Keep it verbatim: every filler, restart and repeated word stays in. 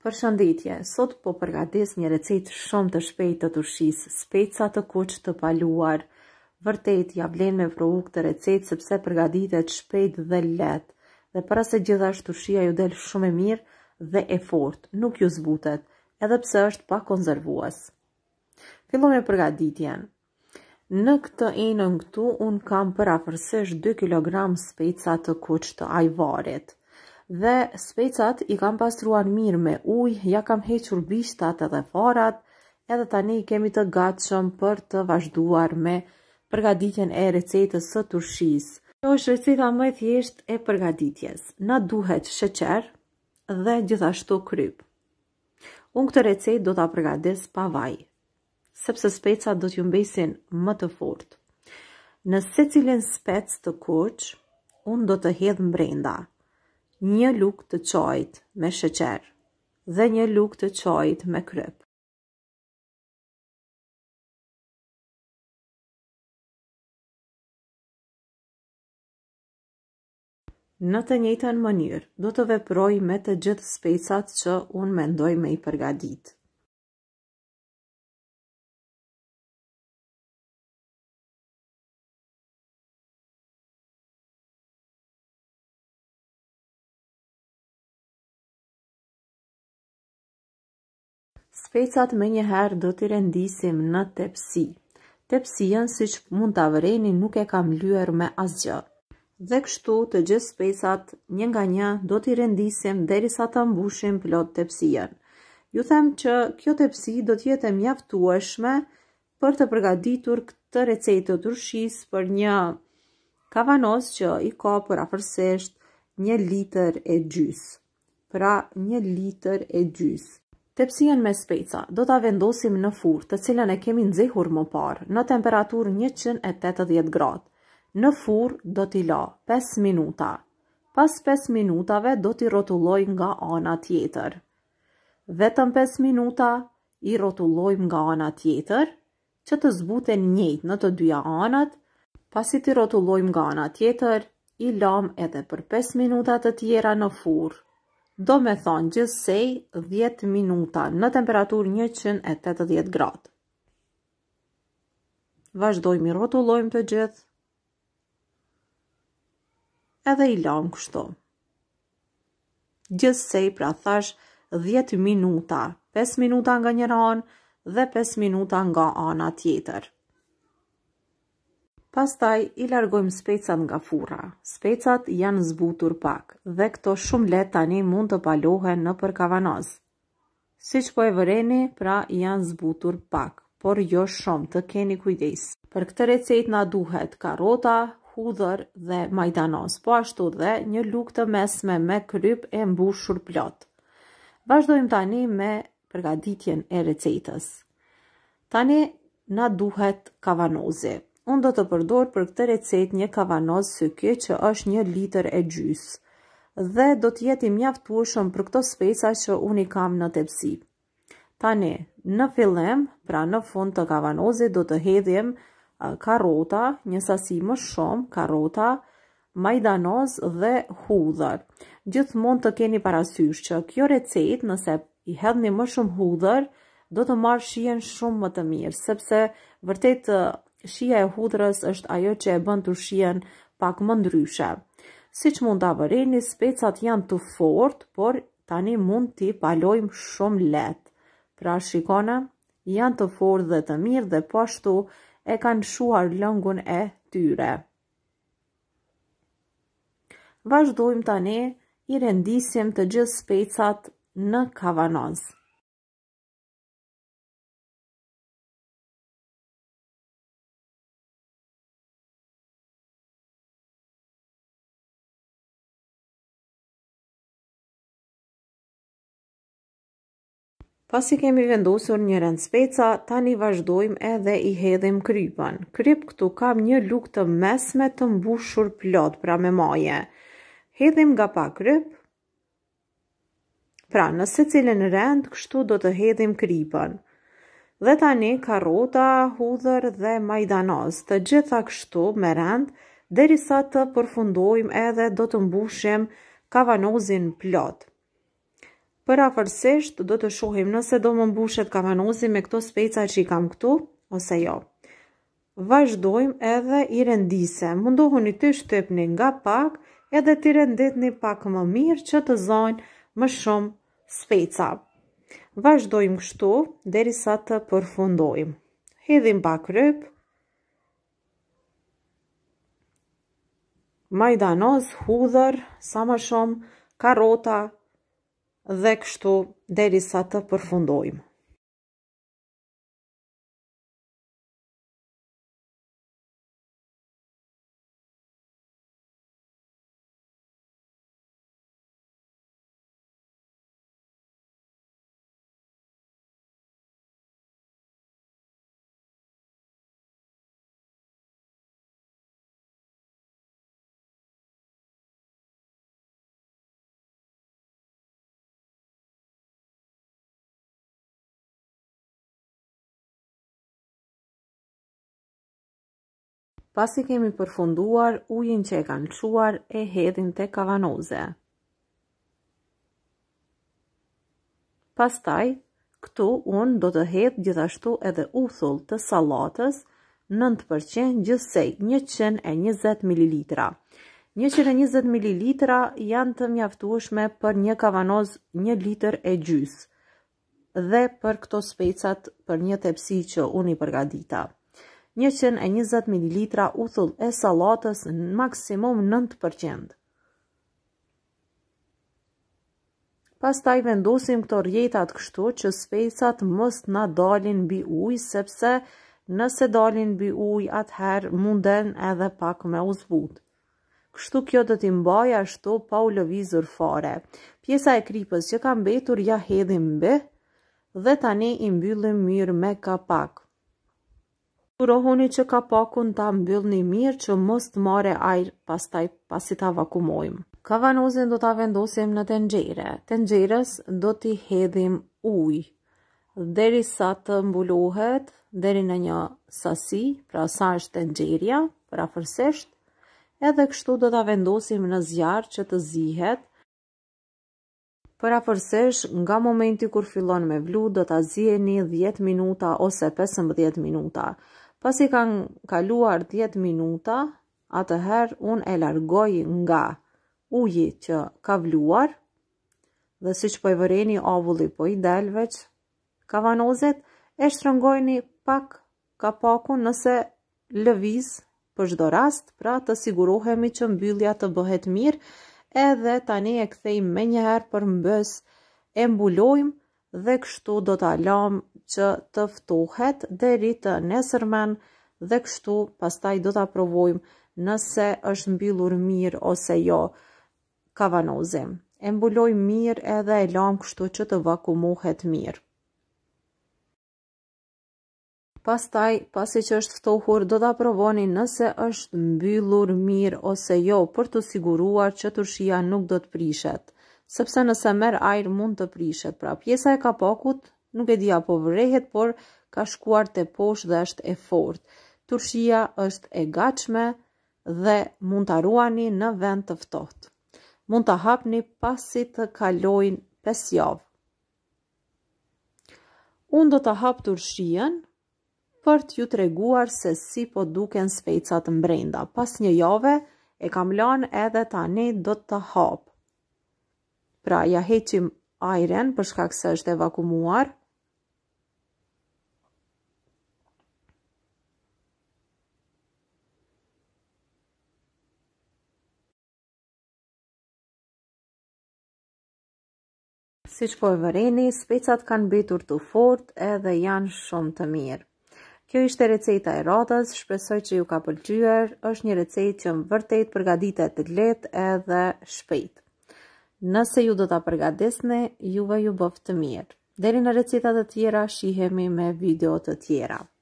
Përshëndetje, sot po përgatis një recetë shumë të shpejtë të turshisë, speca të kuq të paluar. Vërtet, ja vlen me provu këtë recetë sepse përgatitet shpejt dhe lehtë. Dhe para se gjithashtu turshia ju del shumë e mirë dhe e fortë, nuk ju zbutet, edhe pse është pa konservues. Fillojmë me përgatitjen. Në këtë enën këtu un kam për afërsisht dy kilogram speca të kuq të ajvarit. Dhe specat i kam pastruar mirë me ujë, ja kam hequr bishtat edhe farat, edhe tani kemi të gatshëm për të vazhduar me përgatitjen e recetës së turshisë. Kjo është receta më e thjeshtë e përgatitjes. Na duhet sheqer dhe gjithashtu kryp. Unë këtë recetë do ta përgatis pa vaj, sepse specat do t'ju mbesin më të fortë. Në secilin spec të kuq, unë do të hedh brenda një lugë të çajit me sheqer dhe një lugë të çajit me kryp. Në të njëjtën mënyrë, do të veproj me të gjithë specat që unë mendoj me i përgatit. Specat me njëherë do t'i rendisim në tepsi. Tepsien, si që mund t'a vëreni, nuk e kam lyer me asgjë. Dhe kështu të gjithë specat një nga një do t'i rendisim derisa ta mbushim plot tepsien. Ju them që kjo tepsi do t'jetë e mjaftueshme për të përgatitur këtë recetë të turshisë për një kavanoz që i ka për afërsisht një litër e gjys. Pra një litër e gjys. Tepsien me speca do ta vendosim në furrë, të cilën e kemi nxehur më parë, në temperaturë njëqind e tetëdhjetë gradë. Në furrë do t'i la pesë minuta. Pas pesë minutave do t'i rrotulloj nga ana tjetër. Vetëm pesë minuta i rrotullojmë nga ana tjetër, që të zbuten njëjtë në të dyja anët. Pasi t'i rrotullojmë nga ana tjetër, i lam edhe për pesë minuta të tjera në furrë. Do me thonë gjithsej dhjetë minuta në temperaturë njëqind e tetëdhjetë gradë. Vazhdojmë i rrotullojmë të gjithë. Edhe i lam kështu. Gjithsej pra thash dhjetë minuta, pesë minuta nga njëra anë dhe pesë minuta nga ana tjetër. Pastaj i largojmë specat nga furra. Specat janë zbutur pak dhe këto shumë lehtë tani mund të palohen në për kavanoz. Siç po e vëreni, pra janë zbutur pak, por jo shumë, të keni kujdes. Për këtë recetë na duhet karrota, hudhër dhe majdanoz, po ashtu dhe një lugë të mesme me kryp e mbushur plot. Vazhdojmë tani me përgatitjen e recetës. Tani na duhet kavanozi. Unë do të përdor për këtë recetë një kavanoz syky që është një litër e gjys dhe do të jetë i mjaftueshëm për këto speca që unë i kam në tepsi. Tani, në fillim, pra në fund të kavanozit do të hedhim karrota, një sasi më shumë, karrota, majdanoz dhe hudhër. Gjithmonë të keni parasysh që kjo recetë, nëse i hedhni më shumë hudhër, do të marrë shijen shumë më të mirë, sepse vërtet shija e hudhrës është ajo që e bën turshien pak më ndryshe. Siç mund ta vëreni, specat janë të fortë, por tani mund t'i palojmë shumë lehtë. Pra shikoni, janë të fortë dhe të mirë dhe po ashtu e kanë shuar lëngun e tyre. Vazhdojmë tani i rendisim të gjithë specat në kavanoz. Pasi kemi vendosur një rend speca, tani vazhdojmë edhe i hedhim krypën. Kryp këtu kam një lugë të mesme të mbushur plot, pra me maje. Hedhim nga pa kryp. Pra në secilin rend, kështu do të hedhim krypën. Dhe tani karrota, hudhër dhe majdanoz, të gjitha kështu me rend, derisa të përfundojmë edhe do të mbushim kavanozin plot. Parafërsisht do të shohim nëse do më mbushet kavanozi me këto speca që i kam këtu, ose jo. Vazhdojmë edhe i rendisem. Mundohuni të shtypni nga pak edhe të renditni pak më mirë që të zajnë më shumë speca. Vazhdojmë kështu derisa të përfundojmë. Hedhim pak ryp, majdanoz, hudhër, sa më shumë, karrota dhe kështu derisa të përfundojmë. Pasi kemi përfunduar, ujin që e kanë lëshuar e hedhim te kavanoze. Pastaj, këtu unë do të hedh gjithashtu edhe uthull të sallatës nëntë përqind gjithsej njëqind e njëzet mililitra. njëqind e njëzet mililitra janë të mjaftueshme për një kavanoz një litër e gjys dhe për këto specat për një tepsi që unë i përgatita. njëqind e njëzet mililitra uthull e sallatës në maksimum nëntë përqind. Pastaj vendosim këto rjetat kështu që specat mos na dalin mbi ujë, sepse nëse dalin mbi ujë atëherë munden edhe pak me u zbut. Kështu kjo do t'i mbaj ashtu pa u lëvizur fare. Pjesa e kripës që ka mbetur ja hedhim mbi dhe tani i mbyllim mirë me kapak. Sigurohuni që kapakun ta mbyllni mirë që mos të marrë ajër pastaj pasi ta vakumojmë. Kavanozin do ta vendosim në tenxhere. Tenxherës do t'i hedhim ujë derisa të mbulohet deri në një sasi, pra sa është tenxheria, parafërsisht, edhe kështu do ta vendosim në zjarr që të zihet. Parafërsisht, nga momenti kur fillon me vlu, do ta ziheni dhjetë minuta ose pesëmbëdhjetë minuta. Pasi kanë kaluar dhjetë minuta, atëherë unë e largoj nga uji që ka vluar dhe siç po e vëreni ovulli po i del veç kavanozet, e shtrëngojni pak kapakun nëse lëviz për çdo rast, pra të sigurohemi që mbyllja të bëhet mirë, edhe tani e kthejmë me njëherë për mbës, e mbulojmë dhe kështu do ta lëm që të ftohet deri të nesërmen dhe kështu pastaj do ta provojmë nëse është mbyllur mirë ose jo kavanozi. E mbulojmë mirë edhe e lëm kështu që të vakumohet mirë. Pastaj, pasi që është ftohur, do ta provoni nëse është mbyllur mirë ose jo, për të siguruar që turshia nuk do të prishet, sepse nëse merr ajër mund të prishet. Pra pjesa e kapakut nuk e di apo vërehet, por ka shkuar te poshtë dhe është e fortë. Turshia është e gatshme dhe mund ta ruani në vend të ftohtë. Mund ta hapni pasi të kalojnë pesë javë. Unë do ta hap turshien për t'ju treguar se si po duken specat mbrenda. Pas një jave e kam lanë edhe tani do të hap. Pra ja heqim ajrin për shkak se është evakumuar. Siç po e vëreni, specat kanë mbetur të fortë edhe janë shumë të mirë. Kjo ishte receta e radhës, shpresoj që ju ka pëlqyer. Është një recetë që më vërtet përgatitet lehtë edhe shpejt. Nëse ju do ta përgatisni, juve ju bëf të mirë. Deri në recetat të tjera, shihemi me video të tjera.